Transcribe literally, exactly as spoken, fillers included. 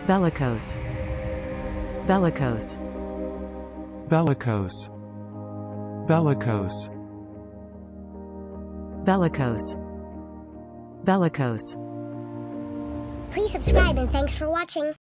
bellicose, bellicose, bellicose, bellicose, bellicose, bellicose. Please subscribe and thanks for watching.